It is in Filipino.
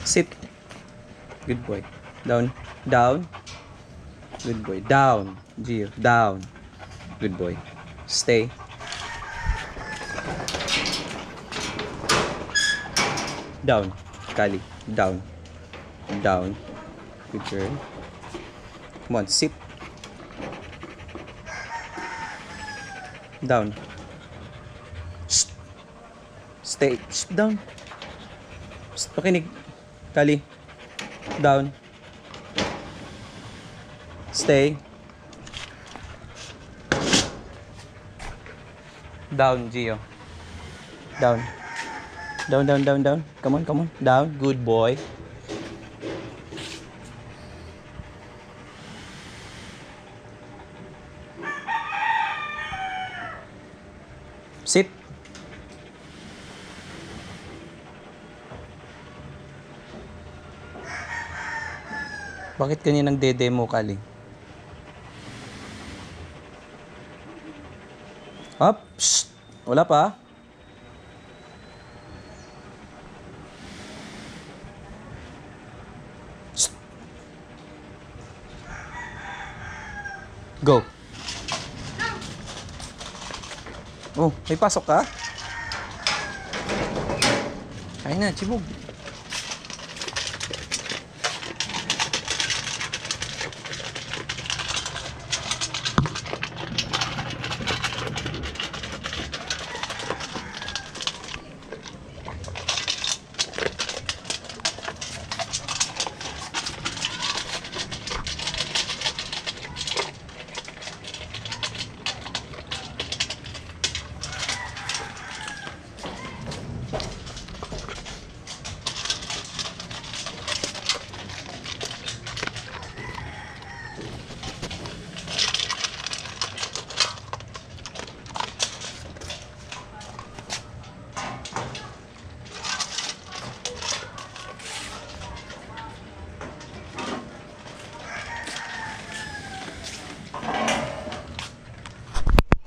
Sit. Good boy. Down. Down. Good boy. Down. Gio. Down. Good boy. Stay. Down. Kali. Down. Down. Good girl. Come on. Sit. Down. Shh. Stay. Shh. Down. Shh. Pakinig. Kali. Down. Stay. Down, Gio. Down. Down, down, down, down. Come on, come on. Down. Good boy. Sit. Bakit kaninang dede-demo, Kali? Up. Shh. Wala pa. Shh. Go. Oh, may pasok ka? Ayun na, Chibog.